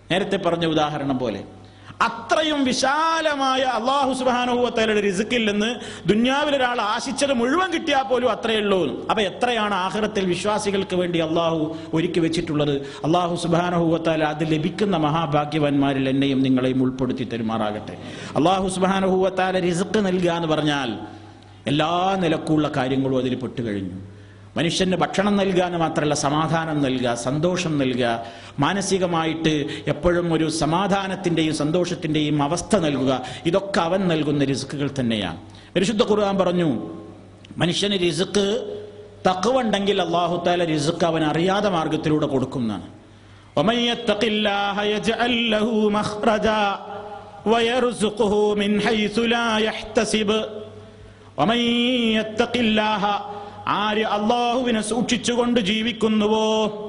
നേരത്തെ പറഞ്ഞ ഉദാഹരണം പോലെ അത്രയും വിശാലമായ അല്ലാഹു സുബ്ഹാനഹു വ തആലയുടെ റിസ്ക്കിൽ നിന്ന് ദുനിയാവിൽ ഒരാൾ ആശിച്ചത് മുഴുവൻ കിട്ടിയാൽ പോലും അത്രയേ ഉള്ളൂ. അപ്പൊ എത്രയാണ് ആഖിറത്തിൽ വിശ്വാസികൾക്ക് വേണ്ടി അള്ളാഹു ഒരുക്കി വെച്ചിട്ടുള്ളത്. അള്ളാഹു സുബ്ഹാനഹു വ തആല അത് ലഭിക്കുന്ന മഹാഭാഗ്യവാന്മാരിൽ എന്നെയും നിങ്ങളെയും ഉൾപ്പെടുത്തി തരുമാറാകട്ടെ. അള്ളാഹു സുബ്ഹാനഹു വ തആല റിസ്ക് നൽകുക എന്ന് പറഞ്ഞാൽ എല്ലാ നിലക്കുള്ള കാര്യങ്ങളും അതിൽ പെട്ടു കഴിഞ്ഞു. മനുഷ്യന് ഭക്ഷണം നൽകുക എന്ന് മാത്രമല്ല, സമാധാനം നൽകുക, സന്തോഷം നൽകുക, മാനസികമായിട്ട് എപ്പോഴും ഒരു സമാധാനത്തിൻ്റെയും സന്തോഷത്തിൻ്റെയും അവസ്ഥ നൽകുക, ഇതൊക്കെ അവൻ നൽകുന്ന റിസ്ക്കുകൾ തന്നെയാണ്. പരിശുദ്ധ ഖുർആൻ പറഞ്ഞു, മനുഷ്യന് റിസ്ക് തഖ്വ ഉണ്ടെങ്കിൽ അല്ലാഹു തആല റിസ്ക് അവൻ അറിയാതെ മാർഗത്തിലൂടെ കൊടുക്കുന്നതാണ്. വമൻ യത്തഖില്ലാഹ യജ്അൽ ലഹു മഖ്റജാ വയർസുഖുഹു മിൻ ഹൈസു ലാ യഹ്തസിബ്. വമൻ യത്തഖില്ലാഹ, ആര് അല്ലാഹുവിനെ സൂക്ഷിച്ചുകൊണ്ട് ജീവിക്കുന്നുവോ,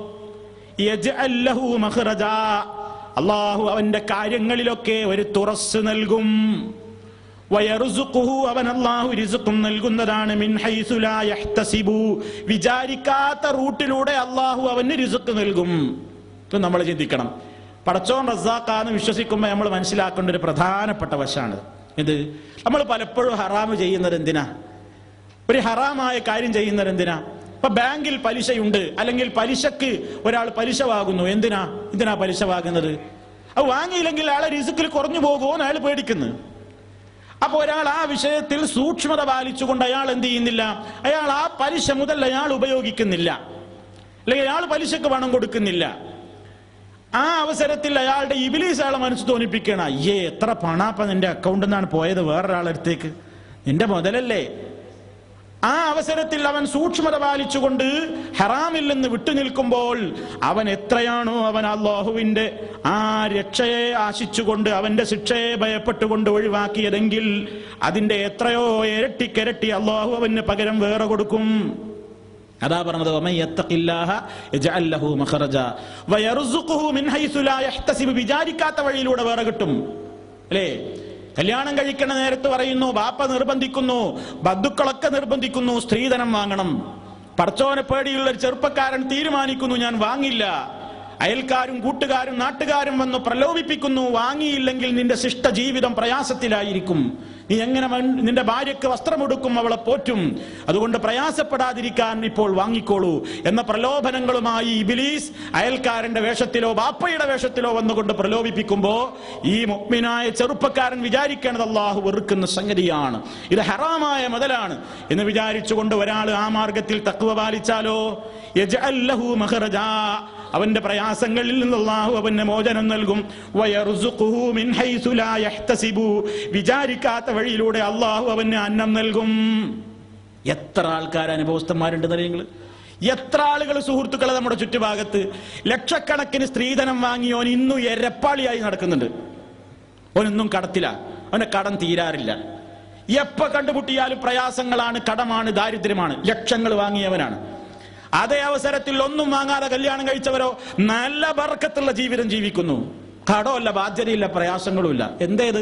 യജ്അൽ ലഹു മഖ്റജാ, അല്ലാഹു അവന്റെ കാര്യങ്ങളിലൊക്കെ ഒരു തുറസ് നൽകും. വയർസുഖുഹു, അവൻ അല്ലാഹു റിസ്ഖും നൽകുന്നതാണ്. മിൻ ഹൈസു ലാ യഹ്തസിബു, വിചാരിക്കാത്ത റൂട്ടിലൂടെ അല്ലാഹു അവന് റിസ്ഖ് നൽകും. ഇത് നമ്മൾ ചിന്തിക്കണം. പടച്ചോൻ റസാഖാന്ന് വിശ്വസിക്കുമ്പോൾ നമ്മൾ മനസ്സിലാക്കേണ്ട ഒരു പ്രധാനപ്പെട്ട വശമാണ് ഇത്. നമ്മൾ പലപ്പോഴും ഹറാമ് ചെയ്യുന്നത് എന്തിനാ? ഒരു ഹറാമായ കാര്യം ചെയ്യുന്നത് എന്തിനാ? ഇപ്പൊ ബാങ്കിൽ പലിശയുണ്ട്, അല്ലെങ്കിൽ പലിശക്ക് ഒരാൾ പലിശ വാങ്ങുന്നു. എന്തിനാ പലിശ വാങ്ങുന്നത്? അത് വാങ്ങിയില്ലെങ്കിൽ അയാളെ റിസ്ക്കിൽ കുറഞ്ഞു പോകുമോ എന്ന് അയാൾ പേടിക്കുന്നു. അപ്പൊ ഒരാൾ ആ വിഷയത്തിൽ സൂക്ഷ്മത പാലിച്ചുകൊണ്ട് അയാൾ എന്ത് ചെയ്യുന്നില്ല, അയാൾ ആ പലിശ മുതൽ അയാൾ ഉപയോഗിക്കുന്നില്ല, അല്ലെങ്കിൽ അയാൾ പലിശക്ക് പണം കൊടുക്കുന്നില്ല. ആ അവസരത്തിൽ അയാളുടെ ഇബ്ലീസ് അയാളെ മനസ്സ് തോന്നിപ്പിക്കണം, അയ്യേ എത്ര പണാപ്പ നിന്റെ അക്കൗണ്ടിൽ നിന്നാണ് പോയത് വേറൊരാളടുത്തേക്ക്, നിന്റെ മുതലല്ലേ. ആ അവസരത്തിൽ അവൻ സൂക്ഷ്മത പാലിച്ചുകൊണ്ട് ഹറാമിൽ നിന്ന് വിട്ടുനിൽക്കുമ്പോൾ അവൻ എത്രയാണോ അവൻ അല്ലാഹുവിന്റെ ആ രക്ഷയെ ആശിച്ചുകൊണ്ട് അവന്റെ ശിക്ഷയെ ഭയപ്പെട്ടുകൊണ്ട് ഒഴിവാക്കിയതെങ്കിൽ അതിന്റെ എത്രയോ ഇരട്ടിക്കിരട്ടി അല്ലാഹു അവന് പകരം വേറെ കൊടുക്കും. അതാ പറഞ്ഞത്, വമൻ യത്തഖില്ലാഹ യജ്അൽ ലഹു മഖ്റജാ വയർസുഖുഹു മിൻ ഹൈസു ലാ യഹ്തസിബ്, വിചാരിക്കാത്ത വഴിയിലൂടെ വേറെ കിട്ടും. അല്ലേ? കല്യാണം കഴിക്കണ നേരത്ത് പറയുന്നു, ബാപ്പ നിർബന്ധിക്കുന്നു, ബന്ധുക്കളൊക്കെ നിർബന്ധിക്കുന്നു, സ്ത്രീധനം വാങ്ങണം. പടച്ചോനെ പേടിയുള്ള ഒരു ചെറുപ്പക്കാരൻ തീരുമാനിക്കുന്നു, ഞാൻ വാങ്ങില്ല. അയൽക്കാരും കൂട്ടുകാരും നാട്ടുകാരും വന്ന് പ്രലോഭിപ്പിക്കുന്നു, വാങ്ങിയില്ലെങ്കിൽ നിന്റെ ശിഷ്ട ജീവിതം പ്രയാസത്തിലായിരിക്കും, നീ എങ്ങനെ നിന്റെ ഭാര്യയ്ക്ക് വസ്ത്രമെടുക്കും, അവളെ പോറ്റും, അതുകൊണ്ട് പ്രയാസപ്പെടാതിരിക്കാൻ ഇപ്പോൾ വാങ്ങിക്കോളൂ എന്ന പ്രലോഭനങ്ങളുമായി ഇബ്ലീസ് അയൽക്കാരന്റെ വേഷത്തിലോ ബാപ്പയുടെ വേഷത്തിലോ വന്നുകൊണ്ട് പ്രലോഭിപ്പിക്കുമ്പോ ഈ മുഅ്മിനായ ചെറുപ്പക്കാരൻ വിചാരിക്കേണ്ടത് അല്ലാഹു വെറുക്കുന്ന സംഗതിയാണ്, ഇത് ഹറാമായ മുതലാണ് എന്ന് വിചാരിച്ചുകൊണ്ട് ഒരാൾ ആ മാർഗത്തിൽ തഖ്വ പാലിച്ചാലോ, യജ്അൽ ലഹു മഖ്റജാ, അവന്റെ പ്രയാസങ്ങളിൽ നിന്ന് അല്ലാഹു അവന് മോചനം നൽകും. വയർസുഖുഹു മിൻ ഹൈസു ലാ യഹ്തസിബു, വിചാരിക്കാത്ത വഴിയിലൂടെ അല്ലാഹു അവന് അന്നം നൽകും. എത്ര ആൾക്കാർ അനുഭവസ്ഥന്മാരുണ്ടെന്ന് നിങ്ങൾ, എത്ര ആളുകൾ സുഹൃത്തുക്കളെ നമ്മുടെ ചുറ്റുഭാഗത്ത് ലക്ഷക്കണക്കിന് സ്ത്രീധനം വാങ്ങിയോൻ ഇന്നും എരപ്പാളിയായി നടക്കുന്നുണ്ട്. അവനൊന്നും കടത്തില്ല, അവന്റെ കടം തീരാറില്ല. എപ്പോ കണ്ടുമുട്ടിയാലും പ്രയാസങ്ങളാണ്, കടമാണ്, ദാരിദ്ര്യമാണ്. ലക്ഷങ്ങൾ വാങ്ങിയവനാണ്. അതേ അവസരത്തിൽ ഒന്നും വാങ്ങാതെ കല്യാണം കഴിച്ചവരോ നല്ല ബർക്കത്തുള്ള ജീവിതം ജീവിക്കുന്നു. കടമല്ല, ബാധ്യതയില്ല, പ്രയാസങ്ങളുമില്ല. എന്തേത്?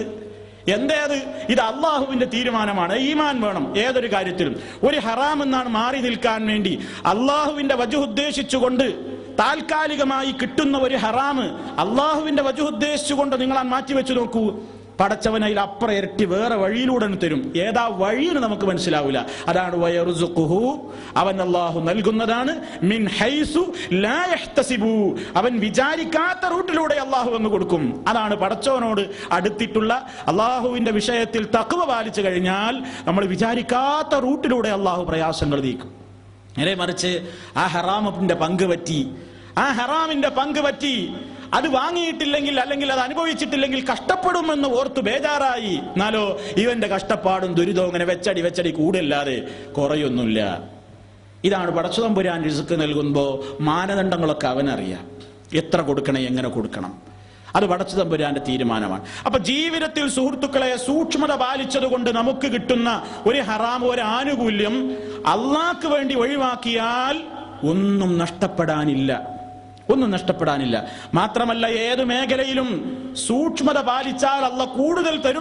ഇത് അള്ളാഹുവിന്റെ തീരുമാനമാണ്. ഈമാൻ വേണം ഏതൊരു കാര്യത്തിലും. ഒരു ഹറാം എന്നാണ് മാറി നിൽക്കാൻ വേണ്ടി അള്ളാഹുവിന്റെ വജ്ഹ് ഉദ്ദേശിച്ചുകൊണ്ട് താൽക്കാലികമായി കിട്ടുന്ന ഒരു ഹറാം അള്ളാഹുവിന്റെ വജ്ഹ് ഉദ്ദേശിച്ചുകൊണ്ട് നിങ്ങൾ മാറ്റിവെച്ചു നോക്കൂ, പടച്ചവൻ അതിൽ അപ്പുറം ഇരട്ടി വേറെ വഴിയിലൂടെ തരും. ഏതാ വഴിയെന്ന് നമുക്ക് മനസ്സിലാവില്ല. അതാണ് വയർസുഖുഹു, അവൻ അല്ലാഹു നൽകുന്നതാണ്. മിൻ ഹൈസു ലാ യഹ്തസിബു, അവൻ വിചാരിക്കാത്ത റൂട്ടിലൂടെ അല്ലാഹു അങ്ങ് കൊടുക്കും. അതാണ് പടച്ചവനോട് അടുത്തിട്ടുള്ള അല്ലാഹുവിന്റെ വിഷയത്തിൽ തഖ്വ പാലിച്ചു കഴിഞ്ഞാൽ നമ്മൾ വിചാരിക്കാത്ത റൂട്ടിലൂടെ അല്ലാഹു പ്രയാസങ്ങൾ നീക്കും. നേരെ മറിച്ച് ആ ഹറാമിന്റെ പങ്ക് പറ്റി അത് വാങ്ങിയിട്ടില്ലെങ്കിൽ, അല്ലെങ്കിൽ അത് അനുഭവിച്ചിട്ടില്ലെങ്കിൽ കഷ്ടപ്പെടുമെന്ന് ഓർത്ത് ബേജാറായി, എന്നാലോ ഇവന്റെ കഷ്ടപ്പാടും ദുരിതവും അങ്ങനെ വെച്ചടി കൂടല്ലാതെ കുറയൊന്നുമില്ല. ഇതാണ് പടച്ച തമ്പുരാൻ റിസ്ക് നൽകുമ്പോ മാനദണ്ഡങ്ങളൊക്കെ അവനറിയാം, എത്ര കൊടുക്കണം, എങ്ങനെ കൊടുക്കണം, അത് പടച്ച തമ്പുരാന്റെ തീരുമാനമാണ്. അപ്പൊ ജീവിതത്തിൽ സുഹൃത്തുക്കളെ സൂക്ഷ്മത പാലിച്ചത് കൊണ്ട് നമുക്ക് കിട്ടുന്ന ഒരു ഹറാം, ഒരു ആനുകൂല്യം അള്ളാഹ്ക്ക് വേണ്ടി ഒഴിവാക്കിയാൽ ഒന്നും നഷ്ടപ്പെടാനില്ല. മാത്രമല്ല ഏത് മേഖലയിലും സൂക്ഷ്മത പാലിച്ചാൽ അല്ലാഹ് കൂടുതൽ തരും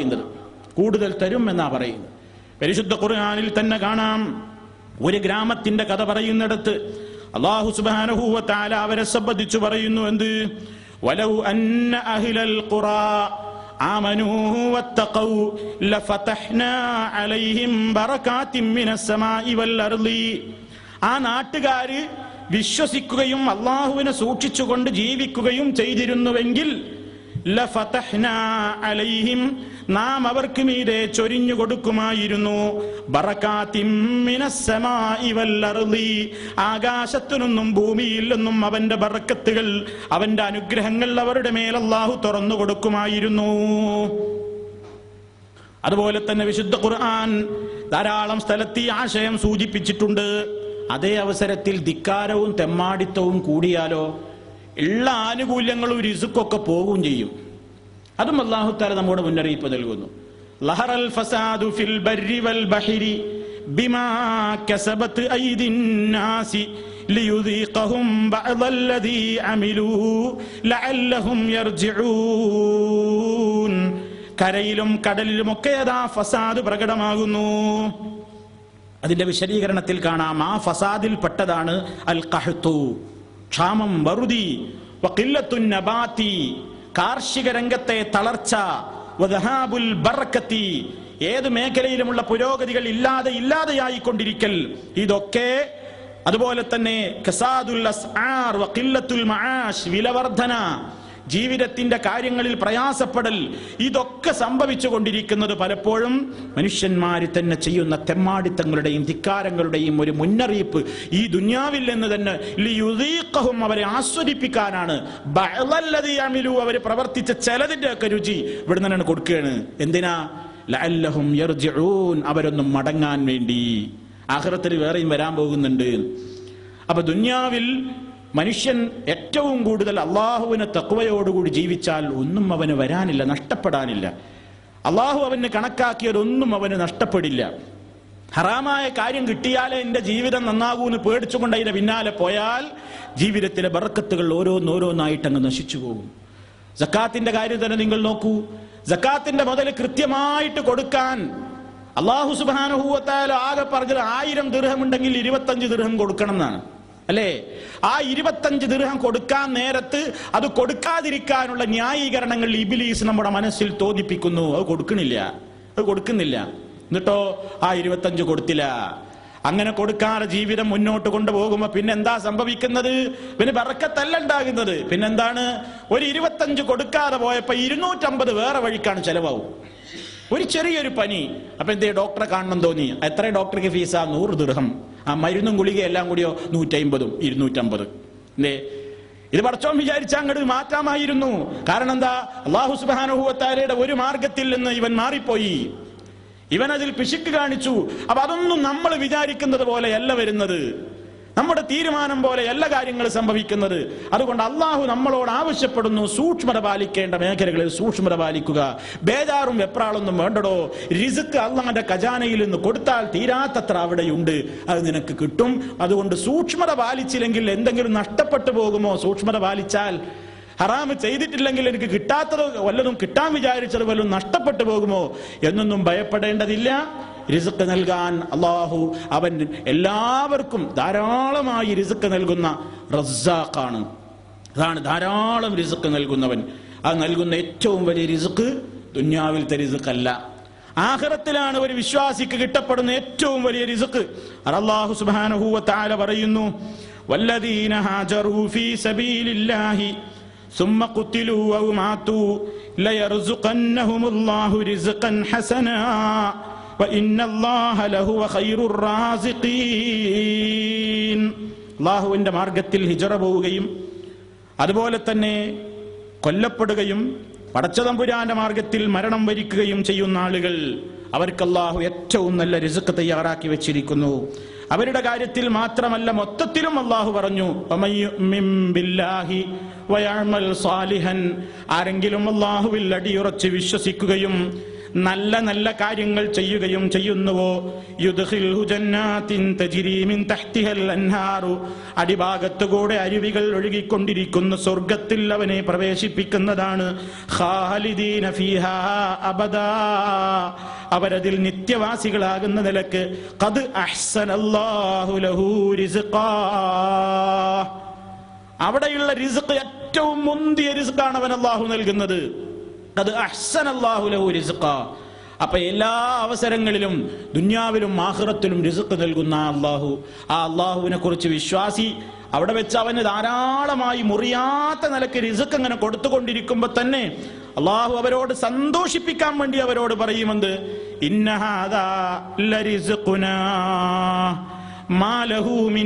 എന്നാ പറയുന്നത്. പരിശുദ്ധ ഖുർആനിൽ തന്നെ കാണാം, ഒരു ഗ്രാമത്തിന്റെ കഥ പറയുന്നിടത്ത് അല്ലാഹു സുബ്ഹാനഹു വ തആല അവരെ സംബന്ധിച്ചു പറയുന്നു, എന്ത്? വലൗ അന്ന അഹ്ലൽ ഖുറാ ആമനൂ വത്തഖൗ ലഫതഹ്നാ അലൈഹിം ബറകാതിൻ മിനസ് സമാഇ വൽ അർളി. ആ നാട്ടുകാര് വിശ്വസിക്കുകയും അല്ലാഹുവിനെ സൂക്ഷിച്ചുകൊണ്ട് ജീവിക്കുകയും ചെയ്തിരുന്നുവെങ്കിൽ ലഫതഹ്നാ അലൈഹിം, നാം അവർക്ക് മീതെ ചൊരിഞ്ഞു കൊടുക്കുമായിരുന്നു, ബറകാതിൻ മിനസ് സമാഇ വൽ അർളി, ആകാശത്തു നിന്നും ഭൂമിയിൽ നിന്നും അവന്റെ ബറക്കത്തുകൾ, അവന്റെ അനുഗ്രഹങ്ങൾ അവരുടെ മേൽ അല്ലാഹു തുറന്നു കൊടുക്കുമായിരുന്നു. അതുപോലെ തന്നെ വിശുദ്ധ ഖുർആൻ ധാരാളം സ്ഥലത്ത് ഈ ആശയം സൂചിപ്പിച്ചിട്ടുണ്ട്. അതേ അവസരത്തിൽ ധിക്കാരവും തെമ്മാടിത്തവും കൂടിയാലോ ഉള്ള ആനുകൂല്യങ്ങളും റിസ്ക്കൊക്കെ പോകുകയും ചെയ്യും. അതും അല്ലാഹു തആല നമ്മോട് മുന്നറിയിപ്പ് നൽകുന്നു. ലഹറൽ ഫസാദു ഫിൽ ബർരി വൽ ബഹരി ബിമാ കസബത് ഐദിൻ നാസി ലിയുദീഖഹും ബഅദല്ലദീ അമിലൂ ലഅല്ലഹും യർജിഊൻ. കരയിലും കടലിലുമൊക്കെ അതാ ഫസാദ് പ്രകടമാകുന്നു. അതിന്റെ വിശദീകരണത്തിൽ കാണാം, ആ ഫസാദിൽ പെട്ടതാണ് അൽ ഖഹ്തു, ക്ഷാമം, വറുതി, വഖില്ലത്തുൻ നബാതി, കാർഷിക രംഗത്തെ തളർച്ച, വദഹാബുൽ ബറക്കത്തി, ഏത് മേഖലയിലുമുള്ള പുരോഗതികൾ ഇല്ലാതെയായിക്കൊണ്ടിരിക്കൽ, ഇതൊക്കെ, അതുപോലെ തന്നെ കസാദുൽ അസ്ആർ വഖില്ലത്തുൽ മആഷ്, വിലവർധന, ജീവിതത്തിന്റെ കാര്യങ്ങളിൽ പ്രയാസപ്പെടൽ, ഇതൊക്കെ സംഭവിച്ചു കൊണ്ടിരിക്കുന്നത് പലപ്പോഴും മനുഷ്യന്മാര് തന്നെ ചെയ്യുന്ന തെമ്മാടിത്തങ്ങളുടെയും ധിക്കാരങ്ങളുടെയും ഒരു മുന്നറിയിപ്പ് ഈ ദുനിയാവിൽ നിന്ന് തന്നെ ലിയുദീഖഹും, അവരെ ആസ്വദിപ്പിക്കാനാണ്, ബഅദല്ലദീ അമിലൂ, അവർ പ്രവർത്തിച്ച ചിലതിന്റെ ഒക്കെ രുചി ഇവിടെ നിന്നാണ് കൊടുക്കുകയാണ്. എന്തിനാ? ലഅല്ലഹും യർജിഊൻ, അവരൊന്നും മടങ്ങാൻ വേണ്ടി. ആഖിറത്തിൽ വേറെയും വരാൻ പോകുന്നുണ്ട്. അപ്പൊ ദുനിയാവിൽ മനുഷ്യൻ ഏറ്റവും കൂടുതൽ അള്ളാഹുവിനെ തഖ്വയോടുകൂടി ജീവിച്ചാൽ ഒന്നും അവന് വരാനില്ല, നഷ്ടപ്പെടാനില്ല. അള്ളാഹു അവന് കണക്കാക്കിയതൊന്നും അവന് നഷ്ടപ്പെടില്ല. ഹറാമായ കാര്യം കിട്ടിയാലേ എന്റെ ജീവിതം നന്നാകൂന്ന് പേടിച്ചുകൊണ്ട് അതിന്റെ പിന്നാലെ പോയാൽ ജീവിതത്തിലെ ബർക്കത്തുകൾ ഓരോന്നായിട്ട് അങ്ങ് നശിച്ചു പോകും. സക്കാത്തിന്റെ കാര്യം തന്നെ നിങ്ങൾ നോക്കൂ. സക്കാത്തിന്റെ മുതൽ കൃത്യമായിട്ട് കൊടുക്കാൻ അള്ളാഹു സുബ്ഹാനഹു വ തആല ആകെ പറഞ്ഞത് 1000 ദിർഹം ഉണ്ടെങ്കിൽ 25 ദിർഹം കൊടുക്കണം എന്നാണ്, അല്ലേ? ആ 25 ദിർഹം കൊടുക്കാൻ നേരത്ത് അത് കൊടുക്കാതിരിക്കാനുള്ള ന്യായീകരണങ്ങൾ ഇബ്ലീസ് നമ്മുടെ മനസ്സിൽ തോന്നിപ്പിക്കുന്നു. അത് കൊടുക്കുന്നില്ല. എന്നിട്ടോ ആ 25 കൊടുത്തില്ല. അങ്ങനെ കൊടുക്കാതെ ജീവിതം മുന്നോട്ട് കൊണ്ടുപോകുമ്പോ പിന്നെന്താ സംഭവിക്കുന്നത്? പിന്നെ ബറക്കത്തല്ല ഉണ്ടാകുന്നത്. പിന്നെന്താണ്? ഒരു 25 കൊടുക്കാതെ പോയപ്പോ 250 വേറെ വഴിക്കാണ് ചെലവാകും. ഒരു ചെറിയൊരു പനി, അപ്പൊ എന്തേ ഡോക്ടറെ കാണണം തോന്നി, എത്ര ഡോക്ടർക്ക് ഫീസാ? 100 ദിർഹം. ആ മരുന്നും ഗുളിക എല്ലാം കൂടിയോ 150, 250. അല്ലേ? ഇത് പടച്ചോൻ വിചാരിച്ച അങ്ങോട്ട് മാറ്റാമായിരുന്നു. കാരണം എന്താ? അല്ലാഹു സുബ്ഹാനഹു വ തആലയുടെ ഒരു മാർഗത്തിൽ നിന്ന് ഇവൻ മാറിപ്പോയി, ഇവൻ അതിൽ പിശുക്ക് കാണിച്ചു. അപ്പൊ അതൊന്നും നമ്മൾ വിചാരിക്കുന്നത് പോലെയല്ല വരുന്നത്, നമ്മുടെ തീരുമാനം പോലെ എല്ലാ കാര്യങ്ങളും സംഭവിക്കുന്നത്. അതുകൊണ്ട് അള്ളാഹു നമ്മളോട് ആവശ്യപ്പെടുന്നു, സൂക്ഷ്മത പാലിക്കേണ്ട മേഖലകളിൽ സൂക്ഷ്മത പാലിക്കുക. ബേജാറും വെപ്രാളൊന്നും വേണ്ടടോ. റിസ്ക് അള്ളാഹുന്റെ ഖജാനയിൽ നിന്ന് കൊടുത്താൽ തീരാത്തത്ര അവിടെയുണ്ട്, അത് നിനക്ക് കിട്ടും. അതുകൊണ്ട് സൂക്ഷ്മത പാലിച്ചില്ലെങ്കിൽ എന്തെങ്കിലും നഷ്ടപ്പെട്ടു പോകുമോ? സൂക്ഷ്മത പാലിച്ചാൽ ഹറാമ് ചെയ്തിട്ടില്ലെങ്കിൽ എനിക്ക് കിട്ടാത്തത് വല്ലതും, കിട്ടാൻ വിചാരിച്ചത് വല്ലതും നഷ്ടപ്പെട്ടു പോകുമോ എന്നൊന്നും ഭയപ്പെടേണ്ടതില്ല. റിസ്ക് നൽകാൻ അള്ളാഹു അവൻ എല്ലാവർക്കും ധാരാളമായി റിസ്ക് നൽകുന്ന റസ്സാഖാണ്. അതാണ് ധാരാളം റിസ്ക് നൽകുന്നവൻ. അത് നൽകുന്ന ഏറ്റവും വലിയ റിസ്ക് ദുനിയാവിലത്തെ റിസ്ക് അല്ല, ആഖിറത്തിലാണ് ഒരു വിശ്വാസിക്ക് കിട്ടപ്പെടുന്ന ഏറ്റവും വലിയ റിസ്ക്. അല്ലാഹു സുബ്ഹാനഹു വ തആല പറയുന്നു, വല്ലദീന ഹാജറൂ ഫീ സബീലില്ലാഹി ثم قتلوا أو ماتوا ليرزقنهم الله رزقا حسنا وإن الله لهو خير الرازقين. അല്ലാഹുവിന്റെ മാർഗത്തിൽ ഹിജ്റ പോവുകയും അതുപോലെ തന്നെ കൊല്ലപ്പെടുകയും പടച്ചതമ്പുരാന്റെ മാർഗത്തിൽ മരണം വരിക്കുകയും ചെയ്യുന്ന ആളുകൾ, അവർക്ക് അല്ലാഹു ഏറ്റവും നല്ല റിസ്ക് തയ്യാറാക്കി വെച്ചിരിക്കുന്നു. അവരുടെ കാര്യത്തിൽ മാത്രമല്ല, മൊത്തത്തിലും അല്ലാഹു പറഞ്ഞു, ആരെങ്കിലും അല്ലാഹുവിൽ അടിയുറച്ച് വിശ്വസിക്കുകയും നല്ല നല്ല കാര്യങ്ങൾ ചെയ്യുകയും ചെയ്യുന്നുവോ, യുദ്ഖിൽഹു ജന്നാത്തിൻ തജ്രി മിൻ തഹ്തിഹൽ അൻഹാറു, അടിഭാഗത്തുകൂടെ അരുവികൾ ഒഴുകിക്കൊണ്ടിരിക്കുന്ന സ്വർഗ്ഗത്തിൽ അവനെ പ്രവേശിപ്പിക്കുന്നതാണ്. ഖാലിദീന ഫീഹാ അബദാ, അവരതിൽ നിത്യവാസികളാകുന്ന നിലക്ക്. ഖദ് അഹ്സനല്ലാഹു ലഹു റിസ്ഖാ, അവിടെയുള്ള റിസ്ക് ഏറ്റവും മുന്തിയ റിസ്ക്കാണ് അവൻ അല്ലാഹു നൽകുന്നത്. അത് അഹ്സനല്ലാഹു ലഹു റിസ്ഖാ. അപ്പൊ എല്ലാ അവസരങ്ങളിലും ദുനിയാവിലും ആഖിറത്തിലും റിസ്ക് നൽകുന്ന അല്ലാഹു, ആ അല്ലാഹുവിനെ കുറിച്ച് വിശ്വാസി അവിടെ വെച്ച് അവന് ധാരാളമായി മുറിയാത്ത നിലയ്ക്ക് റിസ്ക് അങ്ങനെ കൊടുത്തുകൊണ്ടിരിക്കുമ്പോ തന്നെ അല്ലാഹു അവരോട് സന്തോഷിപ്പിക്കാൻ വേണ്ടി അവരോട് പറയുമെന്ത്, ഇന്ന ഹാദാ ലറിസ്ഖുനാ മാ ലഹു മിൻ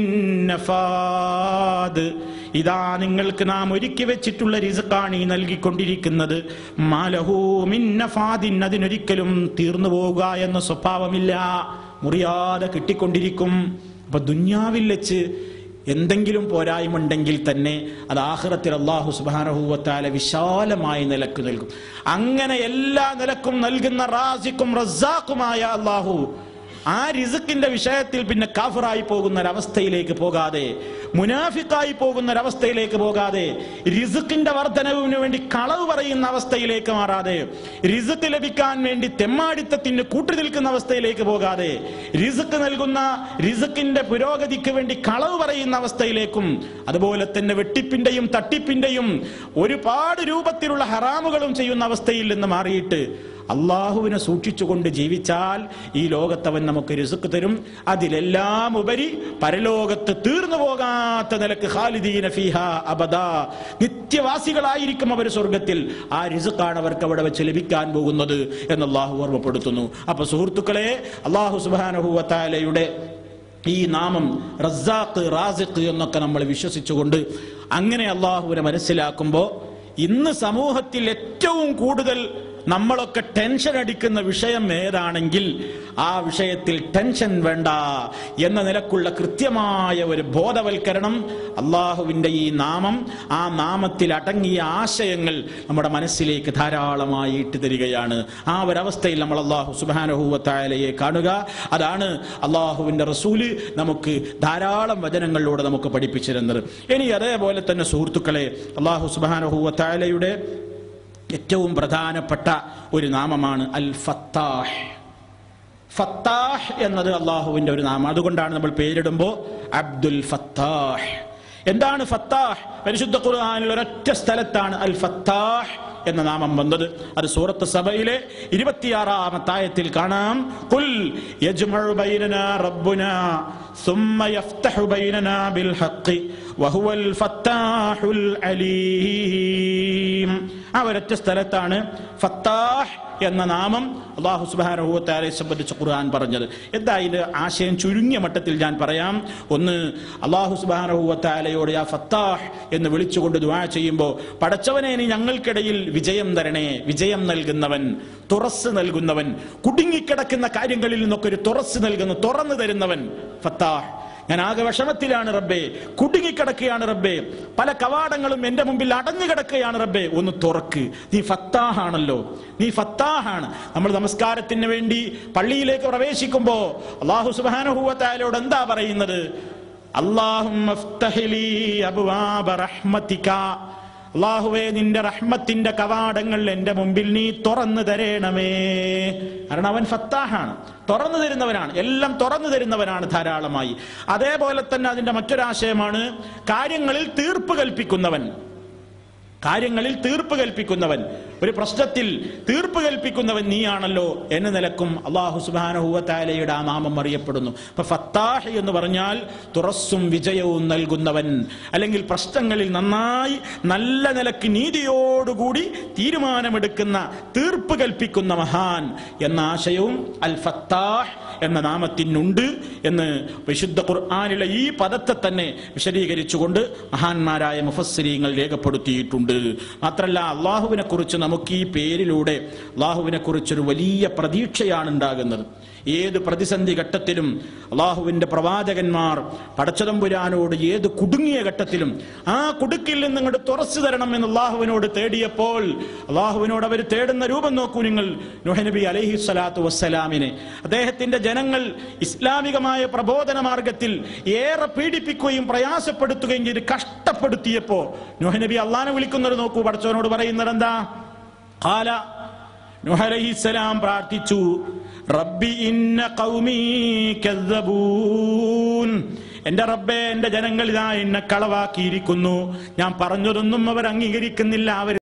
നഫാദ്. ഇതാ നിങ്ങൾക്ക് നാം ഒരുക്കി വെച്ചിട്ടുള്ള റിസ്ഖാണ് ഈ നൽകിക്കൊണ്ടിരിക്കുന്നത്. മാ ലഹു മിൻ നഫാദിൻ, അതിനൊരിക്കലും തീർന്നു പോവുക എന്ന സ്വഭാവമില്ല, മുറിയാതെ കിട്ടിക്കൊണ്ടിരിക്കും. അപ്പൊ ദുനിയാവിൽ വെച്ച് എന്തെങ്കിലും പോരായ്മയുണ്ടെങ്കിൽ തന്നെ അത് ആഖിറത്തിൽ അല്ലാഹു സുബ്ഹാനഹു വ തആല വിശാലമായ നിലക്ക് നൽകും. അങ്ങനെ എല്ലാ നിലക്കും നൽകുന്ന റാസിഖും റസ്സാഖുമായ അല്ലാഹു ആ റിസ്ക്കിന്റെ വിഷയത്തിൽ പിന്നെ കാഫിറായി പോകുന്ന ഒരവസ്ഥയിലേക്ക് പോകാതെ, മുനാഫിക്കായി പോകുന്ന ഒരവസ്ഥയിലേക്ക് പോകാതെ, റിസ്ക്കിന്റെ വർധനവിന് വേണ്ടി കളവ് പറയുന്ന അവസ്ഥയിലേക്ക് മാറാതെ, റിസ്ക് ലഭിക്കാൻ വേണ്ടി തെമ്മാടിത്തത്തിന് കൂട്ടുനിൽക്കുന്ന അവസ്ഥയിലേക്ക് പോകാതെ, റിസ്ക് നൽകുന്ന റിസ്ക്കിന്റെ പുരോഗതിക്ക് വേണ്ടി കളവ് പറയുന്ന അവസ്ഥയിലേക്കും, അതുപോലെ തന്നെ വെട്ടിപ്പിന്റെയും തട്ടിപ്പിന്റെയും ഒരുപാട് രൂപത്തിലുള്ള ഹറാമുകളും ചെയ്യുന്ന അവസ്ഥയിൽ നിന്ന് മാറിയിട്ട് അള്ളാഹുവിനെ സൂക്ഷിച്ചുകൊണ്ട് ജീവിച്ചാൽ ഈ ലോകത്തവൻ നമുക്ക് റിസ്ക് തരും. അതിലെല്ലാം ഉപരി പരലോകത്ത് തീർന്നു പോകാത്ത നിലക്ക് ഖാലിദീന ഫീഹാ അബദാ, നിത്യവാസികളായിരിക്കും അവർ സ്വർഗത്തിൽ. ആ റിസ്ക്കാണ് അവർക്ക് അവിടെ വെച്ച് ലഭിക്കാൻ പോകുന്നത് എന്ന് അള്ളാഹു ഓർമ്മപ്പെടുത്തുന്നു. അപ്പൊ സുഹൃത്തുക്കളെ, അള്ളാഹു സുബ്ഹാനഹു വ തആലയുടെ ഈ നാമം റസ്സാഖ്, റാസിഖ് എന്നൊക്കെ നമ്മൾ വിശ്വസിച്ചുകൊണ്ട് അങ്ങനെ അള്ളാഹുവിനെ മനസ്സിലാക്കുമ്പോൾ ഇന്ന് സമൂഹത്തിൽ ഏറ്റവും കൂടുതൽ നമ്മളൊക്കെ ടെൻഷൻ അടിക്കുന്ന വിഷയം ഏതാണെങ്കിൽ ആ വിഷയത്തിൽ ടെൻഷൻ വേണ്ട എന്ന നിലക്കുള്ള കൃത്യമായ ഒരു ബോധവൽക്കരണം അള്ളാഹുവിൻ്റെ ഈ നാമം, ആ നാമത്തിൽ അടങ്ങിയ ആശയങ്ങൾ നമ്മുടെ മനസ്സിലേക്ക് ധാരാളമായി ഇട്ട് തരികയാണ്. ആ ഒരവസ്ഥയിൽ നമ്മൾ അള്ളാഹു സുബ്ഹാനഹു വ തആലയെ കാണുക. അതാണ് അള്ളാഹുവിൻ്റെ റസൂല് നമുക്ക് ധാരാളം വചനങ്ങളിലൂടെ നമുക്ക് പഠിപ്പിച്ചു തരുന്നത്. ഇനി അതേപോലെ തന്നെ സുഹൃത്തുക്കളെ, അള്ളാഹു സുബ്ഹാനഹു വ തആലയുടെ ഏറ്റവും പ്രധാനപ്പെട്ട ഒരു നാമമാണ് അൽ ഫത്താഹ്. ഫത്താഹ് എന്നത് അള്ളാഹുവിന്റെ ഒരു നാമം. അതുകൊണ്ടാണ് നമ്മൾ പേരിടുമ്പോൾ അബ്ദുൽ ഫത്താഹ്. എന്താണ് ഫത്താഹ്? പരിശുദ്ധ ഖുർആനിൽ ഒരൊറ്റ സ്ഥലത്താണ് അൽ ഫത്താഹ് എന്ന നാമം വന്നത്. അത് സൂറത്ത് സബയിലെ 26-ാമത്തെ ആയത്തിൽ കാണാം. ഖുൽ യജ്മഉ ബൈനനാ റബ്ബുനാ സുമ്മ യഫ്തഹു ബൈനനാ ബിൽ ഹഖ് വഹുവൽ ഫത്താഹുൽ അലീം. ആ ഒരൊറ്റ സ്ഥലത്താണ് ഫത്താഹ് എന്ന നാമം അല്ലാഹു സുബ്ഹാനഹു വ തആലയെ സംബന്ധിച്ച് ഖുർആൻ പറഞ്ഞത്. എന്താ ഇതിന്റെ ആശയം? ചുരുങ്ങിയ മട്ടത്തിൽ ഞാൻ പറയാം. ഒന്ന്, അല്ലാഹു സുബ്ഹാനഹു വ തആലയോട് യാ ഫത്താഹ് എന്ന് വിളിച്ചുകൊണ്ട് ദുആ ചെയ്യുമ്പോൾ, പടച്ചവനെ നീ ഞങ്ങൾക്കിടയിൽ വിജയം തരണേ, വിജയം നൽകുന്നവൻ, തുറസ് നൽകുന്നവൻ, കുടുങ്ങിക്കിടക്കുന്ന കാര്യങ്ങളിൽ നിന്നൊക്കെ ഒരു തുറസ് നൽകുന്ന, തുറന്നു തരുന്നവൻ ഫത്താഹ്. ഞാൻ ആകെ വിഷമത്തിലാണ് റബ്ബേ, കുടുങ്ങിക്കിടക്കുകയാണ് റബ്ബേ, പല കവാടങ്ങളും എന്റെ മുമ്പിൽ അടഞ്ഞു കിടക്കുകയാണ് റബ്ബേ, ഒന്ന് തുറക്ക്. നീ ഫത്താഹാണല്ലോ, നീ ഫത്താഹാണ്. നമ്മൾ നമസ്കാരത്തിന് വേണ്ടി പള്ളിയിലേക്ക് പ്രവേശിക്കുമ്പോ അല്ലാഹു സുബ്ഹാനഹു വ തആലയോട് എന്താ പറയുന്നത്? അല്ലാഹുമ്മ ഫ്തഹ് ലീ അബ്വാബ റഹ്മതിക, അല്ലാഹുവേ നിന്റെ റഹ്മത്തിന്റെ കവാടങ്ങൾ എന്റെ മുമ്പിൽ നീ തുറന്നു തരണമേ. കാരണം അവൻ ഫത്താഹാണ്, തുറന്നു തരുന്നവനാണ്, എല്ലാം തുറന്നു തരുന്നവനാണ് ധാരാളമായി. അതേപോലെ തന്നെ അതിന്റെ മറ്റൊരാശയമാണ് കാര്യങ്ങളിൽ തീർപ്പ് കൽപ്പിക്കുന്നവൻ. കാര്യങ്ങളിൽ തീർപ്പ് കൽപ്പിക്കുന്നവൻ, ഒരു പ്രശ്നത്തിൽ തീർപ്പ് കൽപ്പിക്കുന്നവൻ നീയാണല്ലോ എന്ന നിലക്കും അല്ലാഹു സുബ്ഹാനഹു വ തആലയുടെ ആ നാമം അറിയപ്പെടുന്നു. അപ്പൊ ഫത്താഹ് എന്ന് പറഞ്ഞാൽ തുറസ്സും വിജയവും നൽകുന്നവൻ, അല്ലെങ്കിൽ പ്രശ്നങ്ങളിൽ നന്നായി നല്ല നിലക്ക് നീതിയോടുകൂടി തീരുമാനമെടുക്കുന്ന, തീർപ്പ് കൽപ്പിക്കുന്ന മഹാൻ എന്ന ആശയവും അൽ ഫത്താഹ് എന്ന നാമത്തിനുണ്ട് എന്ന് വിശുദ്ധ ഖുർആനിലെ ഈ പദത്തെ തന്നെ വിശദീകരിച്ചുകൊണ്ട് മഹാന്മാരായ മുഫസ്സിരീങ്ങൾ രേഖപ്പെടുത്തിയിട്ടുണ്ട്. മാത്രല്ല, അള്ളാഹുവിനെ കുറിച്ച് നമുക്ക് ഈ പേരിലൂടെ അള്ളാഹുവിനെ കുറിച്ചൊരു വലിയ പ്രതീക്ഷയാണ് ഉണ്ടാകുന്നത്. ഏത് പ്രതിസന്ധി ഘട്ടത്തിലും അള്ളാഹുവിന്റെ പ്രവാചകന്മാർ പടച്ചതമ്പുരാനോട് ഏത് കുടുങ്ങിയ ഘട്ടത്തിലും ആ കുടുക്കിൽ നിന്ന് ഇങ്ങോട്ട് തുറച്ചു തരണം എന്ന് അള്ളാഹുവിനോട് തേടിയപ്പോൾ അള്ളാഹുവിനോട് അവർ തേടുന്ന രൂപം നോക്കൂ നിങ്ങൾ. നൂഹ് നബി അലൈഹി സ്വലാത്തു വസ്സലാമിനെ അദ്ദേഹത്തിന്റെ ജനങ്ങൾ ഇസ്ലാമികമായ പ്രബോധന മാർഗത്തിൽ ഏറെ പീഡിപ്പിക്കുകയും പ്രയാസപ്പെടുത്തുകയും ചെയ്ത് കഷ്ടപ്പെടുത്തിയപ്പോ നൂഹ് നബി അള്ളാഹനെ വിളിക്കുന്നത് നോക്കൂ. പടച്ചവനോട് പറയുന്നത് എന്താ? ഖാല, നൂഹ് അലൈഹിസ്സലാം പ്രാർത്ഥിച്ചു, റബ്ബി ഇന്ന ഖൗമീ കസ്സബൂൻ, എന്റെ റബ്ബേ, എന്റെ ജനങ്ങൾ ഇതാ എന്നെ കളവാക്കിയിരിക്കുന്നു, ഞാൻ പറഞ്ഞതൊന്നും അവർ അംഗീകരിക്കുന്നില്ല, അവർ